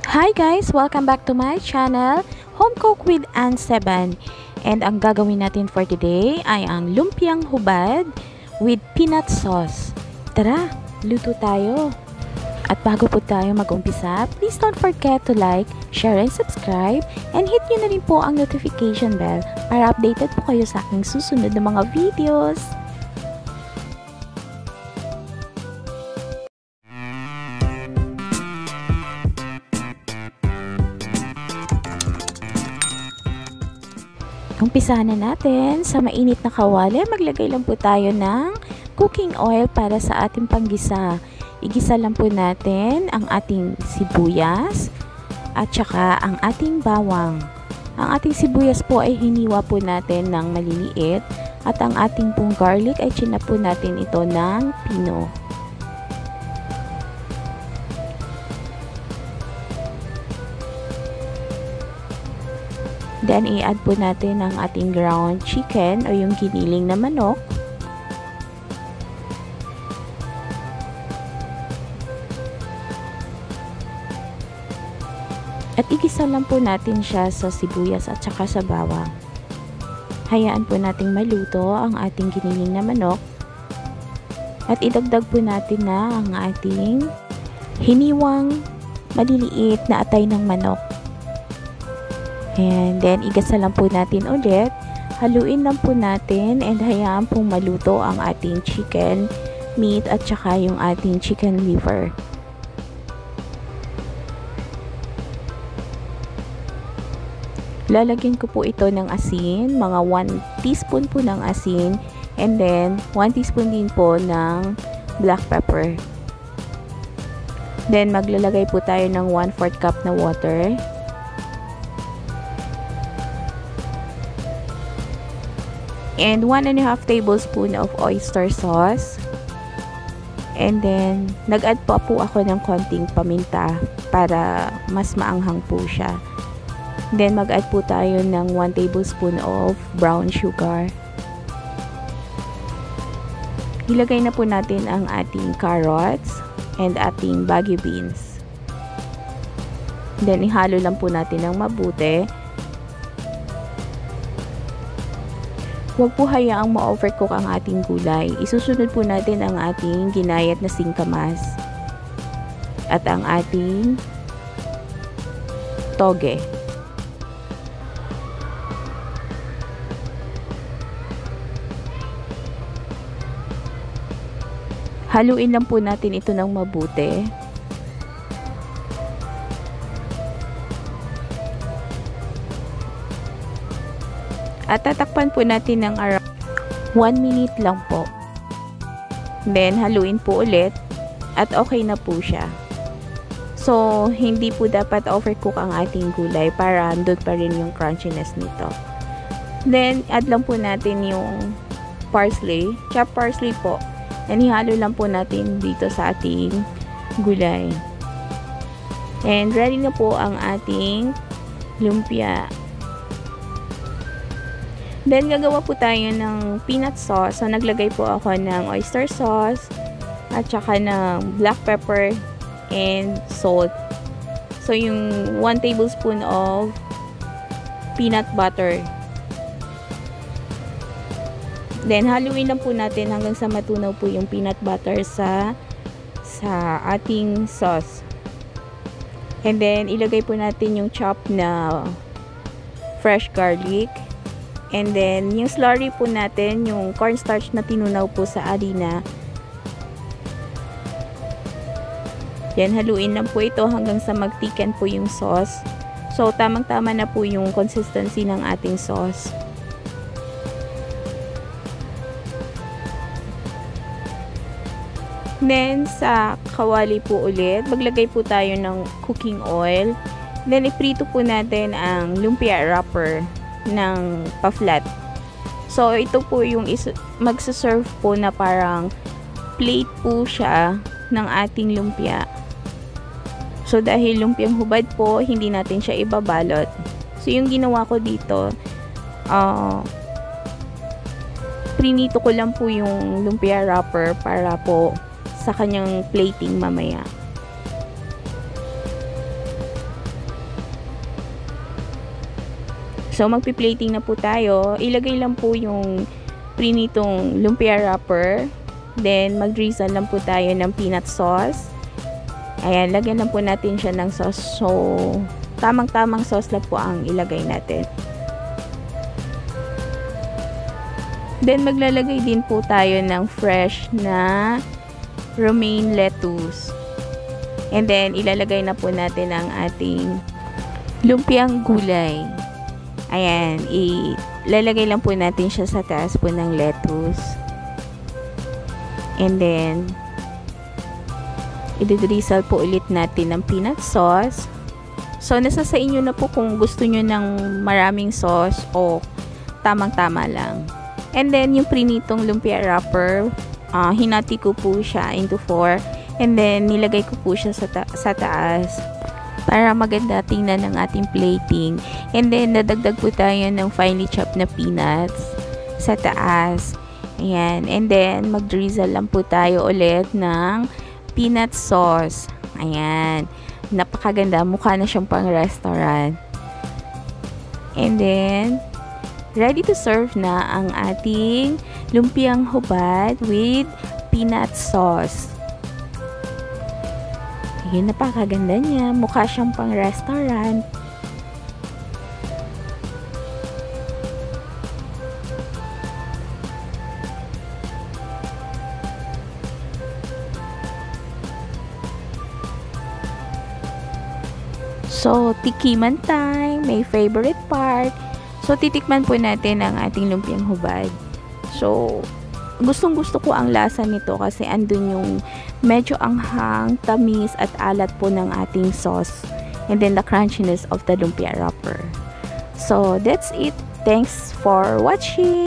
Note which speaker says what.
Speaker 1: Hi guys! Welcome back to my channel, Home Cook with Ann 7. And ang gagawin natin for today ay ang lumpiang hubad with peanut sauce. Tara, luto tayo! At bago po tayo mag-umpisa, please don't forget to like, share, and subscribe. And hit nyo na rin po ang notification bell para updated po kayo sa aking susunod na mga videos. Umpisahan na natin. Sa mainit na kawali, maglagay lang po tayo ng cooking oil para sa ating panggisa. Igisa lang po natin ang ating sibuyas at saka ang ating bawang. Ang ating sibuyas po ay hiniwa po natin ng maliliit at ang ating pong garlic ay chinap po natin ito ng pino. Then, i-add po natin ang ating ground chicken o yung giniling na manok. At igisa lang po natin siya sa sibuyas at saka sa bawang. Hayaan po nating maluto ang ating giniling na manok. At idagdag po natin na ang ating hiniwang maliliit na atay ng manok. And then, igasa lang po natin ulit. Haluin lang po natin and hayaan pong maluto ang ating chicken meat at saka yung ating chicken liver. Lalagyan ko po ito ng asin, mga 1 teaspoon po ng asin, and then 1 teaspoon din po ng black pepper. Then, maglalagay po tayo ng 1/4 cup na water. And 1.5 tablespoon of oyster sauce. And then, nag-add po ako ng konting paminta para mas maanghang po siya. Then, mag-add po tayo ng 1 tablespoon of brown sugar. Ilagay na po natin ang ating carrots and ating bagu beans. Then, ihalo lang po natin ng mabuti. Huwag po hayaang ma-overcook ang ating gulay. Isusunod po natin ang ating ginayat na singkamas at ang ating toge. Haluin lang po natin ito ng mabuti. At tatakpan po natin ng around 1 minute lang po. Then, haluin po ulit. At okay na po siya. So, hindi po dapat overcook ang ating gulay para andun pa rin yung crunchiness nito. Then, add lang po natin yung parsley. Chopped parsley po. And ihalo lang po natin dito sa ating gulay. And ready na po ang ating lumpia. Then, gagawa po tayo ng peanut sauce. So, naglagay po ako ng oyster sauce at saka ng black pepper and salt. So, yung 1 tablespoon of peanut butter. Then, haluin lang po natin hanggang sa matunaw po yung peanut butter sa ating sauce. And then, ilagay po natin yung chopped na fresh garlic. And then, yung slurry po natin, yung cornstarch na tinunaw po sa harina. Yan, haluin lang po ito hanggang sa mag-thicken po yung sauce. So, tamang-tama na po yung consistency ng ating sauce. Then, sa kawali po ulit, maglagay po tayo ng cooking oil. Then, iprito po natin ang lumpia wrapper ng pa-flat. So, ito po yung magsaserve po na parang plate po siya ng ating lumpia. So, dahil lumpiang hubad po, hindi natin siya ibabalot. So, yung ginawa ko dito, prinito ko lang po yung lumpia wrapper para po sa kanyang plating mamaya. So, magpi-plating na po tayo. Ilagay lang po yung prinitong lumpia wrapper. Then, mag-drizzle lang po tayo ng peanut sauce. Ayan, lagyan lang po natin siya ng sauce. So, tamang-tamang sauce lang po ang ilagay natin. Then, maglalagay din po tayo ng fresh na romaine lettuce. And then, ilalagay na po natin ang ating lumpiang gulay. Ayan, ilalagay lang po natin siya sa taas po ng lettuce. And then, i-drizzle po ulit natin ng peanut sauce. So, nasa sa inyo na po kung gusto nyo ng maraming sauce o tamang-tama lang. And then, yung prinitong lumpia wrapper, hinati ko po siya into 4. And then, nilagay ko po siya sa taas para maganda tingnan ng ating plating. And then, nadagdag po tayo ng finely chopped na peanuts sa taas. Ayan. And then, mag-drizzle lang po tayo ulit ng peanut sauce. Ayan. Napakaganda. Mukha na siyang pang restaurant. And then, ready to serve na ang ating lumpiang hubad with peanut sauce. Ayun, napakaganda niya. Mukha siyang pang restaurant. So, tikiman time. My favorite part. So, titikman po natin ang ating lumpiang hubad. So, gustong-gusto ko ang lasa nito kasi andun yung medyo anghang, tamis at alat po ng ating sauce. And then the crunchiness of the lumpia wrapper. So, that's it. Thanks for watching.